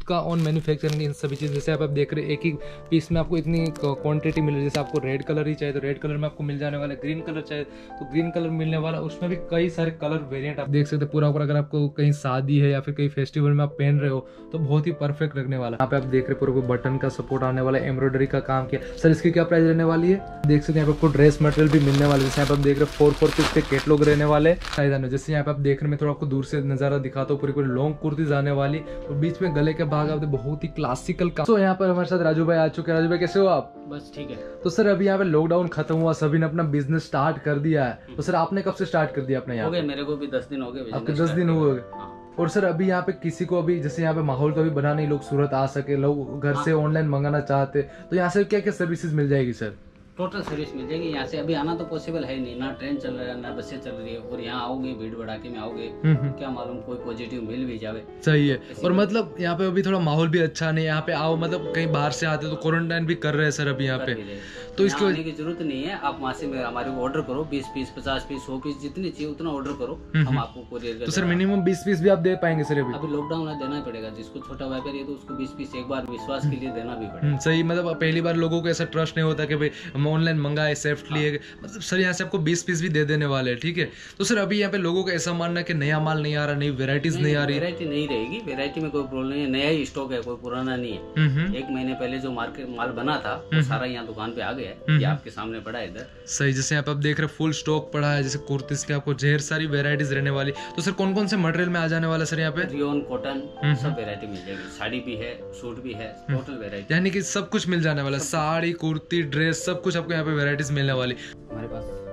का on manufacturing इन सभी चीज़। जैसे आप देख रहे हैं एक ही पीस में आपको इतनी क्वांटिटी मिल रही है। जैसे आपको रेड कलर ही चाहिए तो रेड कलर में आपको मिल जाने वाला है, ग्रीन कलर चाहिए तो ग्रीन कलर मिलने वाला। उसमें भी कई सारे कलर वेरिएंट आप देख सकते हैं। पूरा अगर आपको कहीं शादी है या फिर कहीं फेस्टिवल में आप पहन रहे हो तो बहुत ही परफेक्ट लगने वाला। यहाँ पे आप देख रहे हैं पूरा बटन का सपोर्ट आने वाला है, एम्ब्रॉयडरी का काम किया। सर इसकी क्या प्राइस रहने वाली है? देख सकते हैं यहाँ पे आपको ड्रेस मटेरियल भी मिलने वाले। जैसे यहाँ पे आप देख रहे हैं 4 पीस के कैटलॉग रहने वाले। जैसे यहाँ पे आप देख रहे हैं, मैं थोड़ा आपको दूर से नजारा दिखाता हूँ। पूरी लॉन्ग कुर्तीज आने वाली और बीच में गले के भाग आप बहुत ही क्लासिकल काम। तो यहाँ पर हमारे साथ राजू भाई आ चुके हैं। राजू भाई कैसे हो आप? बस ठीक है। तो सर अभी यहाँ पे लॉकडाउन खत्म हुआ, सभी ने अपना बिजनेस स्टार्ट कर दिया है। तो सर आपने कब से स्टार्ट कर दिया अपने यहाँ? हो गए, मेरे को भी 10 दिन हो गए। आपके 10 दिन हो गए। और सर अभी यहाँ पे किसी को अभी जैसे यहाँ पे माहौल कभी बना नहीं, लोग सूरत आ सके, लोग घर से ऑनलाइन मंगाना चाहते, तो यहाँ से क्या क्या सर्विसेज मिल जाएगी सर? टोटल सर्विस मिल जाएगी। यहाँ से अभी आना तो पॉसिबल है नहीं, ना ट्रेन चल रहा है ना बसें चल रही है। और यहाँ आओगे भीड़ भड़ाके में आओगे क्या मालूम कोई पॉजिटिव मिल भी जावे। सही है। और मतलब यहाँ पे अभी थोड़ा माहौल भी अच्छा नहीं है। यहाँ पे आओ मतलब कहीं बाहर से आते तो क्वारंटाइन भी कर रहे हैं सर अभी यहाँ पे, तो इसकी आने की जरूरत नहीं है। आप वहाँ से हमारे को ऑर्डर करो, 20 पीस 50 पीस 100 पीस जितनी चाहिए उतना ऑर्डर करो, हम आपको कोरियर। तो सर मिनिमम 20 पीस भी आप दे पाएंगे सर? अभी लॉकडाउन है, देना ही पड़ेगा। जिसको छोटा व्यापारी है तो उसको 20 पीस एक बार विश्वास के लिए देना भी पड़ेगा। सही, मतलब पहली बार लोगों को ऐसा ट्रस्ट नहीं होता कि भाई हम ऑनलाइन मंगाए सेफ्टली है। मतलब सर यहाँ से आपको 20 पीस भी दे देने वाले हैं, ठीक है। तो सर अभी यहाँ पे लोगों का ऐसा मानना है कि नया माल नहीं आ रहा, नई वेराइटीज नहीं आ रही। वेराइटी नहीं रहेगी, वेराइटी में कोई प्रॉब्लम नहीं है। नया ही स्टॉक है, कोई पुराना नहीं है। 1 महीने पहले जो मार्केट माल बना था वो सारा यहाँ दुकान पे आ गया है। ये आपके सामने पड़ा है इधर। सही, जैसे यहाँ पे आप देख रहे हैं फुल स्टॉक पड़ा है। जैसे कुर्तीस के आपको ढेर सारी वेराइटीज रहने वाली। तो सर कौन कौन से मटेरियल में आ जाने वाला सर यहाँ पे? रियोन, कॉटन सब वेराइटी मिल जाएगी। साड़ी भी है, सूट भी है, टोटल वेराइटी। यानी कि सब कुछ मिल जाने वाला, साड़ी कुर्ती ड्रेस सब कुछ आपको यहाँ पे वेराइटीज मिलने वाली। हमारे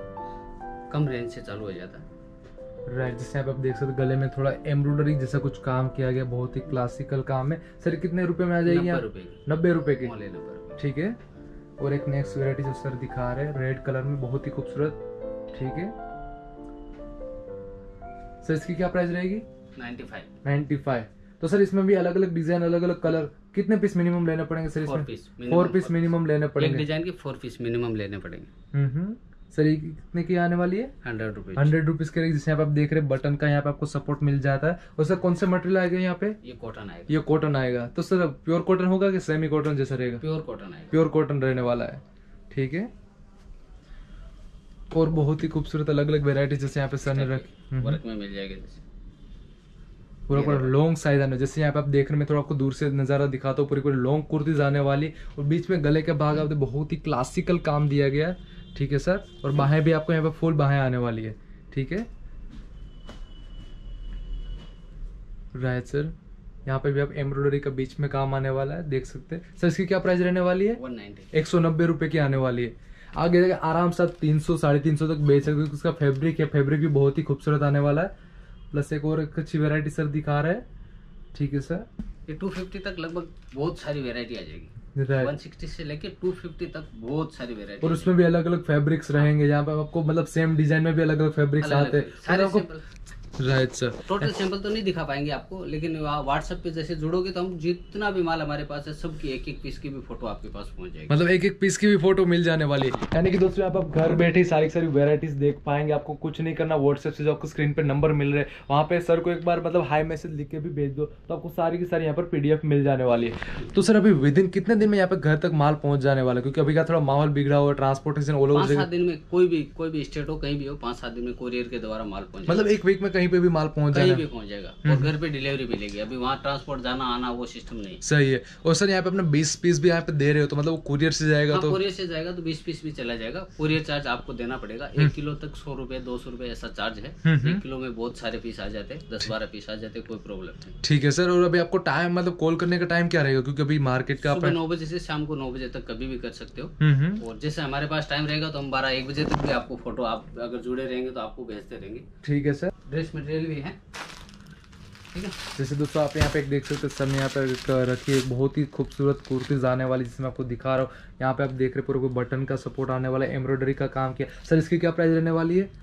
पास कम रेंज से चालू हो जाता है। राइट, जैसे आप देख सकते हैं गले में थोड़ा एम्ब्रॉयडरी जैसा कुछ काम किया गया, बहुत ही क्लासिकल काम है। सर कितने रुपए में आ जाएगी? 90 रुपए की। ठीक है। और एक नेक्स्ट वेराइटी जो सर दिखा रहे हैं रेड कलर में, बहुत ही खूबसूरत। ठीक है सर, इसकी क्या प्राइस रहेगी? 95। तो सर इसमें भी अलग अलग डिजाइन, अलग अलग कलर, कितने पीस मिनिमम लेने पड़ेंगे सर इसमें? 4 पीस मिनिमम लेने पड़ेंगे। एक डिजाइन के 4 पीस मिनिमम लेने पड़ेंगे। सर ये कितने की आने वाली है? 100 रुपीज के। जिससे आप देख रहे हैं बटन का यहाँ पे आपको सपोर्ट मिल जाता है। और सर कौन से मटेरियल आएगा यहाँ पे? ये कॉटन आएगा। ये कॉटन आएगा। तो सर प्योर कॉटन होगा कि सेमी कॉटन जैसा रहेगा? प्योर कॉटन आएगा। प्योर कॉटन रहने वाला है, ठीक है। और बहुत ही खूबसूरत अलग अलग वेरायटी जैसे यहाँ पे सर ने रखी, वर्क में मिल जाएगा। जैसे पूरा लॉन्ग साइज आने। जैसे यहाँ पे आप देख रहे हैं, मैं थोड़ा आपको दूर से नजारा दिखाता हूँ। पूरी लॉन्ग कुर्तीज आने वाली और बीच में गले के भाग आप बहुत ही क्लासिकल काम दिया गया है, ठीक है सर। और बाहें भी आपको यहाँ पे फुल बाहें आने वाली है, ठीक है। राइट सर, यहाँ पे भी आप एम्ब्रॉयडरी का बीच में काम आने वाला है, देख सकते हैं। सर इसकी क्या प्राइस रहने वाली है? 190 रुपए की आने वाली है। आगे आराम से 300 350 तक बेच सकते हो। उसका फैब्रिक है, फैब्रिक भी बहुत ही खूबसूरत आने वाला है। प्लस एक और अच्छी वेरायटी सर दिखा रहा है, ठीक है सर। ये 250 तक लगभग बहुत सारी वेरायटी आ जाएगी। 160 से लेके 250 तक बहुत सारी वेरायटी। और उसमें भी अलग अलग फैब्रिक्स रहेंगे। यहाँ पे आपको मतलब सेम डिजाइन में भी अलग अलग फैब्रिक्स आते हैं। राइट सर, टोटल सैंपल तो नहीं दिखा पाएंगे आपको, लेकिन व्हाट्सएप पे जैसे जुड़ोगे तो हम जितना भी माल हमारे पास है सबकी एक एक पीस की भी फोटो आपके पास पहुंच जाएगी। मतलब एक एक पीस की भी फोटो मिल जाने वाली है। यानी कि दोस्तों आप घर बैठे सारी वेराइटीज देख पाएंगे। आपको कुछ नहीं करना, व्हाट्सएप से जो आपको स्क्रीन पे नंबर मिल रहे हैं वहाँ पे सर को एक बार मतलब हाई मैसेज लिख के भी भेज दो तो आपको सारी की सारी यहाँ पर PDF मिल जाने वाली है। तो सर अभी विद इन कितने दिन में यहाँ पे घर तक माल पहुंच जाने वाला है? क्योंकि अभी का थोड़ा माहौल बिगड़ा हुआ, ट्रांसपोर्टेशन ऑल ओवर। 5-7 दिन में कोई भी स्टेट हो, कहीं भी हो, 5-7 दिन में कोरियर के द्वारा माल पहुंच, मतलब एक वीक में कहीं पे भी माल पहुंच भी पहुंच जाएगा। और घर पे डिलीवरी मिलेगी। अभी वहाँ ट्रांसपोर्ट जाना आना वो सिस्टम नहीं। सही है। और सर यहाँ पे अपना 20 पीस भी यहाँ पे दे रहे हो तो मतलब वो कुरियर से जाएगा? हाँ, तो कुरियर से जाएगा तो 20 पीस भी चला जाएगा। कुरियर चार्ज आपको देना पड़ेगा। 1 किलो तक 100 रुपए 200 रुपए ऐसा चार्ज है। 1 किलो में बहुत सारे पीस आ जाते हैं, 10-12 पीस आ जाते हैं, कोई प्रॉब्लम नहीं। ठीक है सर। और अभी आपको टाइम मतलब कॉल करने का टाइम क्या रहेगा? क्योंकि अभी मार्केट का सुबह 9 बजे से शाम को 9 बजे तक कभी भी कर सकते हो। और जैसे हमारे पास टाइम रहेगा तो हम 12-1 बजे तक भी आपको फोटो, आप अगर जुड़े रहेंगे तो आपको भेजते रहेंगे। ठीक है सर। ड्रेस मटेरियल भी है, ठीक है। जैसे दोस्तों आप यहाँ पे एक देख सकते हैं सर ने यहाँ पे रखी है बहुत ही खूबसूरत कुर्तीज आने वाली, जिसमें आपको दिखा रहा हूँ। यहाँ पे आप देख रहे पूरा बटन का सपोर्ट आने वाला है, एम्ब्रॉयडरी का काम किया। सर इसकी क्या प्राइस रहने वाली है?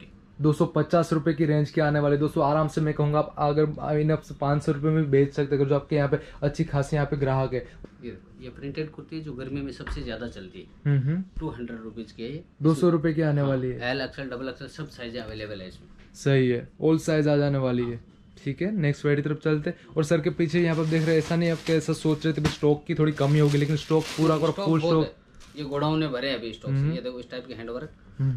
250 रुपए की रेंज के आने वाले। दोस्तों आराम से मैं कहूँगा आप अगर इन 500 रुपए में बेच सकते हैं, जो आपके यहाँ पे अच्छी खासी यहाँ पे ग्राहक है। ये प्रिंटेड कुर्ती है जो गर्मी में सबसे ज्यादा चलती है। 200 रुपीज की है। 200 रुपए की आने वाली है। L XL XXL सब साइज अवेलेबल है इसमें। सही है, ऑल साइज आ जाने वाली है, ठीक है, नेक्स्ट वैरायटी तरफ चलते हैं। और सर के पीछे यहाँ पर देख रहे हैं, ऐसा नहीं आप कैसा सोच रहे थे स्टॉक की थोड़ी कमी होगी, लेकिन स्टॉक पूरा फुल स्टॉक। ये गोडाउन में भरे अभी स्टॉक से। ये देखो इस टाइप के हैंडवर्क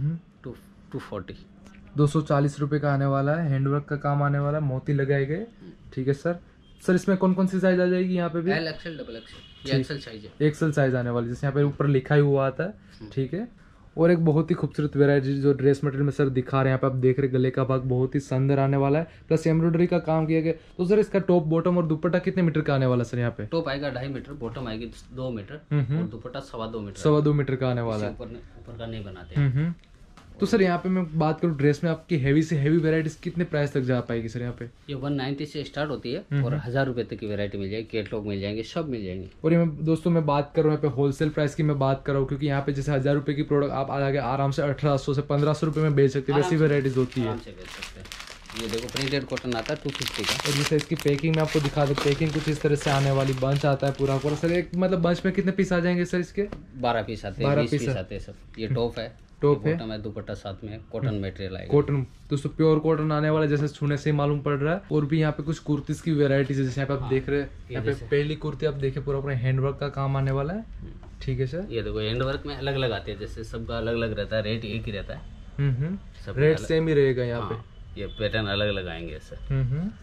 240 240 रुपये का आने वाला है, हैंडवर्क का काम आने वाला है, मोती लगाए गए। ठीक है सर। सर इसमें कौन कौन सी साइज आ जाएगी यहाँ पे भी? एल एक्सएल डबल एक्सएल, ये एक्सएल साइज है। एक्सएल साइज आने वाली, जैसे यहाँ पे ऊपर लिखा ही हुआ आता है। ठीक है। और एक बहुत ही खूबसूरत वेराइटी जो ड्रेस मटेरियल में सर दिखा रहे हैं यहाँ पे आप देख रहे हैं, गले का भाग बहुत ही सुंदर आने वाला है, प्लस एम्ब्रॉयडरी का काम किया गया। तो सर इसका टॉप बॉटम और दुपट्टा कितने मीटर का आने वाला है सर यहाँ पे? टॉप आएगा 2.5 मीटर, बॉटम आएगी 2 मीटर और दुपट्टा 2.25 मीटर, 2.25 मीटर का आने वाला है। ऊपर का नहीं बनाते। तो सर यहाँ पे मैं बात करूँ ड्रेस में आपकी हैवी से हैवी वेराइटीज कितने प्राइस तक जा पाएगी सर यहाँ पे? ये 190 से स्टार्ट होती है और 1000 रुपए तक की वैरायटी मिल जाएगी, कैटलॉग मिल जाएंगे, सब मिल जाएंगे। और ये मैं दोस्तों मैं बात कर रहा हूँ यहाँ पे होलसेल प्राइस की मैं बात कर रहा हूँ, क्योंकि यहाँ पे जैसे 1000 रुपए की प्रोडक्ट आप आगे आराम से 1800 से 1500 रुपए में बेच सकते हैं, वैसी वेराइटीज होती है। ये देखो प्रिंटेड कॉटन आता है 250 का। और जैसे इसकी पैकिंग में आपको दिखा दो, पैकिंग कुछ इस तरह से आने वाली, बंच आता है पूरा सर। एक मतलब बंच में कितने पीस आ जाएंगे सर इसके? 12 पीस आते हैं, 20 पीस आते हैं सब। ये टॉप है, टॉप है, बॉटम है, दुपट्टा साथ में, कॉटन मटेरियल आएगा। कॉटन दोस्तों प्योर कॉटन आने वाला, जैसे छूने से ही मालूम पड़ रहा है। और भी यहाँ पे कुछ कुर्तीज की वेराइटीज है, जैसे यहाँ पे आप देख रहे हैं, यहाँ पे पहली कुर्ती आप देखे पूरा हैंडवर्क का काम आने वाला है। ठीक है सर। ये देखो हैंडवर्क में अलग अलग आते हैं, जैसे सबका अलग अलग रहता है, रेट एक ही रहता है। रेट सेम ही रहेगा यहाँ पे। ये पैटर्न अलग अलग आएंगे सर।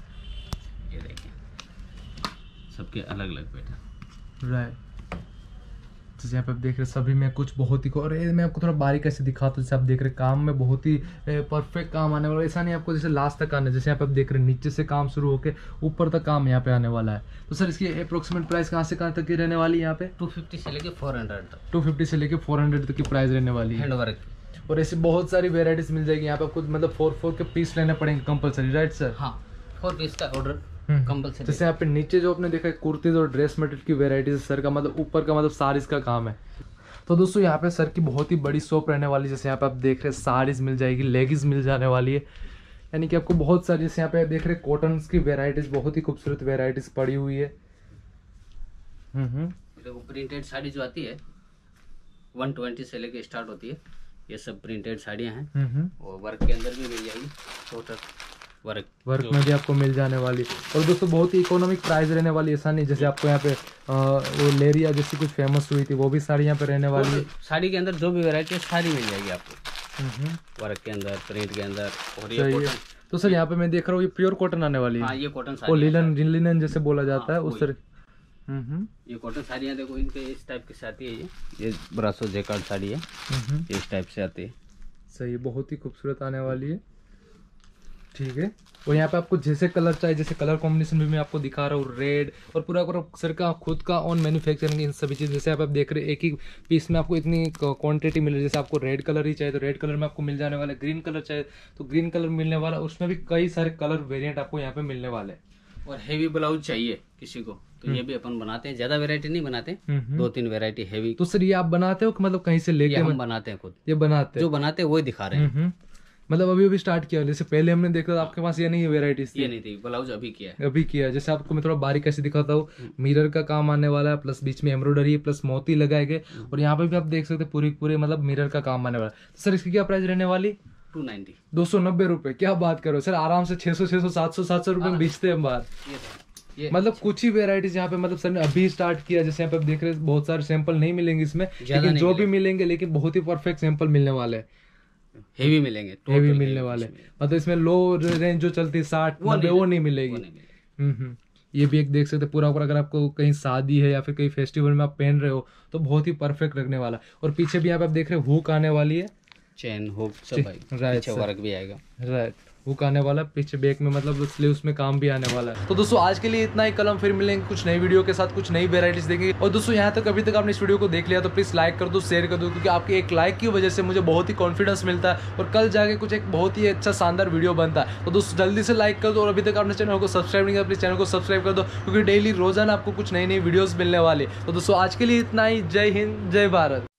ये देखिए सबके अलग अलग पैटर्न। राइट। जैसे यहाँ पे आप देख रहे हैं सभी में कुछ बहुत ही, और मैं आपको थोड़ा बारीक से दिखाता हूँ। जैसे आप देख रहे हैं काम में बहुत ही परफेक्ट काम आने वाला है, ऐसा नहीं आपको जैसे लास्ट तक आने, जैसे यहाँ पे आप देख रहे हैं नीचे से काम शुरू होकर ऊपर तक काम यहाँ पे आने वाला है। तो सर इसकी अप्रोक्सीमेट प्राइस कहाँ से कहाँ तक की रहने वाली है यहाँ पे? 250 से लेके 400 तक। 250 से लेके 400 तक की प्राइस रहने वाली है हैंडवर्क। और ऐसी बहुत सारी वेराइटीज मिल जाएगी यहाँ पे आपको, मतलब 4 के पीस लेने पड़ेंगे कंपलसरी, राइट सर? हाँ 4 पीस का ऑर्डर कंपलसरी। जैसे यहाँ पे नीचे जो आपने देखा है कुर्तीज और ड्रेस मटेरियल की वेराइटीज सर का, मतलब ऊपर का मतलब साड़ीज का काम है। तो दोस्तों यहाँ पे सर की बहुत ही बड़ी शॉप रहने वाली है। जैसे यहाँ पे आप देख रहे हैं साड़ीज मिल जाएगी, लेगिंग्स मिल जाने वाली है, यानी कि आपको बहुत सारी, जैसे यहाँ पे देख रहे हैं कॉटन की वेराइटीज, बहुत ही खूबसूरत वेराइटीज पड़ी हुई है। देखो प्रिंटेड साड़ी जो आती है 120 से लेके स्टार्ट होती है, ये सब प्रिंटेड साड़ियाँ हैं। और वर्क के अंदर भी मिल जाएगी, टोटल वर्क में भी आपको मिल जाने वाली। और दोस्तों बहुत ही इकोनॉमिक प्राइस रहने वाली, ऐसा नहीं जैसे आपको यहाँ पे वो लेरिया जैसी कुछ फेमस हुई थी, वो भी साड़ी यहाँ पे रहने वाली है। साड़ी के अंदर जो भी वैरायटी है सारी मिल जाएगी आपको, वर्क के अंदर, प्रिंट के अंदर। और ये कॉटन, तो सर यहाँ पे मैं देख रहा हूँ ये प्योर कॉटन आने वाली है। हाँ ये कॉटन वो लिनन जैसे बोला जाता है उस तरह। ये कॉटन साड़ियाँ देखो, इनके इस टाइप की आती है। ये ब्रासो जैकार्ड साड़ी है, इस टाइप से आती है। सही है, बहुत ही खूबसूरत आने वाली है। ठीक है। और यहाँ पे आपको जैसे कलर चाहिए, जैसे कलर कॉम्बिनेशन भी मैं आपको दिखा रहा हूँ, रेड और पूरा सर का खुद का ऑन मैन्युफैक्चरिंग इन सभी चीज़। जैसे आप देख रहे हैं एक ही पीस में आपको इतनी क्वांटिटी मिल रही है। जैसे आपको रेड कलर ही चाहिए तो रेड कलर में आपको मिल जाने वाला है, ग्रीन कलर चाहिए तो ग्रीन कलर मिलने वाला, उसमें भी कई सारे कलर वेरिएंट आपको यहाँ पे मिलने वाले हैं। और हेवी ब्लाउज चाहिए किसी को तो ये भी अपन बनाते हैं, ज्यादा वैरायटी नहीं बनाते, 2-3 वैरायटी हेवी। तो सर ये आप बनाते हो मतलब कहीं से लेके? हम बनाते हैं खुद, ये बनाते हैं, जो बनाते हैं वही दिखा रहे हैं। मतलब अभी स्टार्ट किया, जैसे पहले हमने देखा था आपके पास ये नहीं है वेराइटीज? ये नहीं थी, ब्लाउज अभी किया है। अभी किया। जैसे आपको मैं थोड़ा बारीक ऐसे दिखाता हूँ, मिरर का काम आने वाला है, प्लस बीच में एम्ब्रॉयडरी प्लस मोती लगाए गए, और यहाँ पे भी आप देख सकते हैं पूरे मतलब मिरर का काम आने वाला है। सर इसकी क्या प्राइस रहने वाली? 290, 290 रुपए। क्या बात करो सर, आराम से 600, 700 रुपए में बेचते हैं हम बाहर। मतलब कुछ ही वेराइटीज यहाँ पे, मतलब सर ने अभी स्टार्ट किया। जैसे यहाँ पे आप देख रहे हैं बहुत सारे सैंपल नहीं मिलेंगे इसमें, लेकिन जो भी मिलेंगे लेकिन बहुत ही परफेक्ट सैंपल मिलने वाले हैं, हेवी मिलेंगे, हेवी मिलने वाले। मतलब इसमें लो रेंज जो चलती है 60-90 वो नहीं मिलेगी। ये भी एक देख सकते पूरा अगर आपको कहीं शादी है या फिर कहीं फेस्टिवल में आप पहन रहे हो तो बहुत ही परफेक्ट लगने वाला। और पीछे भी यहाँ पे आप देख रहे हो हुक आने वाली है, चेन हुक सब भाई, राइट, वर्क भी आएगा, राइट, हुक आने वाला पीछे बैक में, मतलब स्लीव्स में काम भी आने वाला है। तो दोस्तों आज के लिए इतना ही, कल हम फिर मिलेंगे कुछ नई वीडियो के साथ, कुछ नई वेराइटीज देखेंगे। और दोस्तों यहाँ तक अभी तक आपने इस वीडियो को देख लिया तो प्लीज लाइक कर दो, शेयर कर दो, क्योंकि आपके एक लाइक की वजह से मुझे बहुत ही कॉन्फिडेंस मिलता है और कल जाके कुछ एक बहुत ही अच्छा शानदार वीडियो बनता है। तो दोस्तों जल्दी से लाइक कर दो, और अभी तक आपने चैनल को सब्सक्राइब नहीं किया प्लीज चैनल को सब्सक्राइब कर दो, क्योंकि डेली रोजाना आपको कुछ नई नई वीडियोस मिलने वाली। तो दोस्तों आज के लिए इतना ही। जय हिंद, जय भारत।